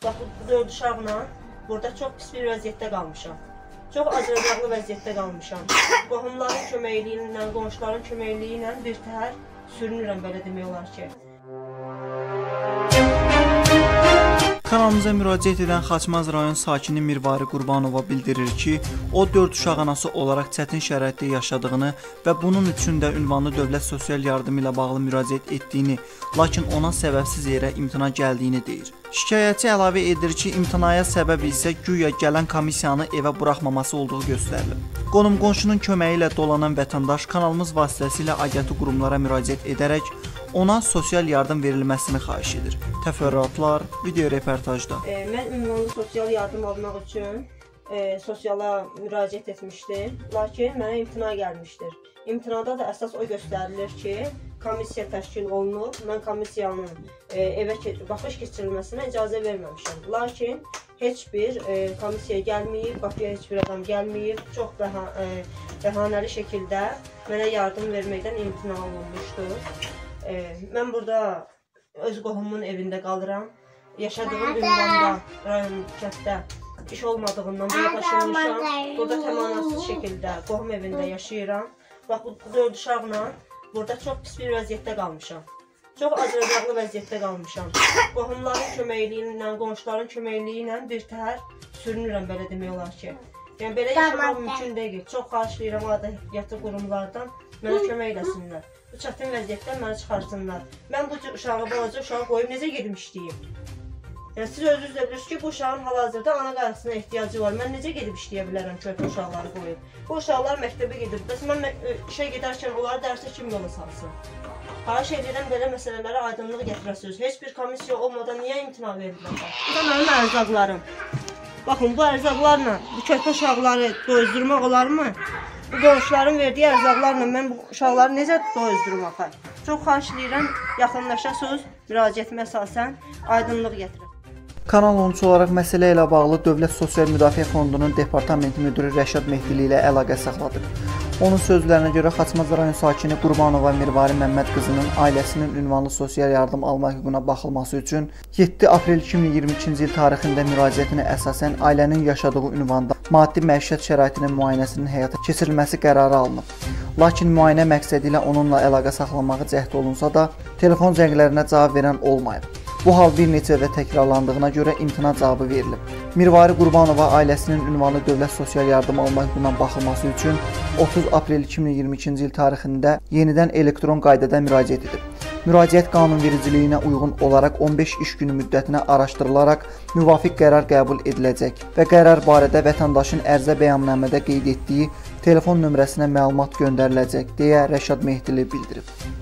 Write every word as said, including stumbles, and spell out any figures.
Bax, bu dörd uşaqla burada çox pis bir vəziyyətdə qalmışam. Çox acınacaqlı vəziyyətdə qalmışam. Qohumların köməkliyi ilə, qonşuların köməkliyi ilə birtəhər sürünürəm, belə demək olar ki. Kanalımıza müraciət edən Xaçmaz rayon sakini Mirvari Qurbanova bildirir ki, o dörd uşaq anası olaraq çətin şəraitdə yaşadığını və bunun üçün də ünvanlı dövlət sosial yardımı ilə bağlı müraciət etdiyini, lakin ona səbəbsiz yerə imtina gəldiyini deyir. Şikayətçi əlavə edir ki, imtinaya səbəb isə güya gələn komissiyanı evə buraxmaması olduğu göstərilib. Qonum-qonşunun köməyi ilə dolanan vətəndaş kanalımız vasitəsilə aidiyyatı qurumlara müraciət edərək ona sosial yardım verilməsini xahiş edir. Təfərrüatlar video reportajda. E, mən ünvanlı sosial yardım almaq üçün e, sosiala müraciət etmişdim, lakin mənə imtina gəlmişdir. İmtinada da əsas o göstərilir ki, komissiya təşkil olunub, mən komissiyanın e, evə baxış keçirilməsinə icazə verməmişəm. Lakin heç bir e, komissiya gəlməyib, qapıya heç bir adam gəlməyib, çox bəha, e, bəhanəli şəkildə mənə yardım verməkdən imtina olunmuşdur. E, mən burada öz qohumumun evində qalıram. Yaşadığım ünvanda, rayon kənddə iş olmadığından buraya daşınmışam. Burada təmanasız şəkildə qohum evində yaşayıram. Bax, bu dörd uşaqla burada çox pis bir vəziyyətdə qalmışam. Çox acınacaqlı vəziyyətdə qalmışam. Qohumların köməkliyi ilə, qonşuların köməkliyi ilə birtəhər sürünürəm, belə demək olar ki. Yəni, belə yaşamaq mümkün deyil. Çox xahişləyirəm aidiyyatı qurumlardan mənə kömək eləsinlər. Bu çətin vəziyyətdən məni çıxarsınlar. Mən bu uşağı, balaca uşağı qoyub necə gedim işləyim? Yəni, siz özünüz də bilirsiniz ki, bu uşağın hal-hazırda ana qayğısına ehtiyacı var. Mən necə gedib işləyə bilərəm körpə uşaqları qoyub? Bu uşaqlar məktəbə gedir. Bəs mən işə gedərkən onları dərsə kim yola salsın? Xahiş edirəm, belə məsələlərə aydınlıq gətirəsiniz. Heç bir komissiya olmadan niyə imtina verirlər? Bu da mənim ərzaqlarım. Baxın, bu ərzaqlarla bu körpə uşaqları doyuzdurmaq olarmı? Bu qonşuların verdiyi ərzaqlarla mən bu uşaqları necə doyuzdurum axı? Çox xahiş edirəm, yaxınlaşasınız, müraciətimə əsasən aydınlıq gətirin. Kanal on üç olaraq məsələ ilə bağlı Dövlət Sosial Müdafiə Fondunun Departamenti Müdürü Rəşad Mehdili ilə əlaqə saxladıq. Onun sözlərinə görə Xaçmaz rayon sakini Qurbanova Mirvari Məmməd qızının ailəsinin ünvanlı sosial yardım alma hüququna baxılması üçün yeddi aprel iki min iyirmi ikinci il tarixində müraciətinə əsasən ailənin yaşadığı ünvanda maddi məişət şəraitinin müayinəsinin həyata keçirilməsi qərarı alınıb. Lakin müayinə məqsədi ilə onunla əlaqə saxlamağı cəhd olunsa da, telefon zənglərinə cavab verən olmayıb. Bu hal bir neçə və təkrarlandığına görə imtina cavabı verilib. Mirvari Qurbanova ailəsinin ünvanlı dövlət sosial yardım alma hüququna baxılması üçün otuz aprel iki min iyirmi ikinci il tarixində yenidən elektron qaydada müraciət edib. Müraciət qanunvericiliyinə uyğun olaraq on beş iş günü müddətinə araşdırılaraq müvafiq qərar qəbul ediləcək və qərar barədə vətəndaşın ərizə bəyannamədə qeyd etdiyi telefon nömrəsinə məlumat göndəriləcək deyə Rəşad Mehdili bildirib.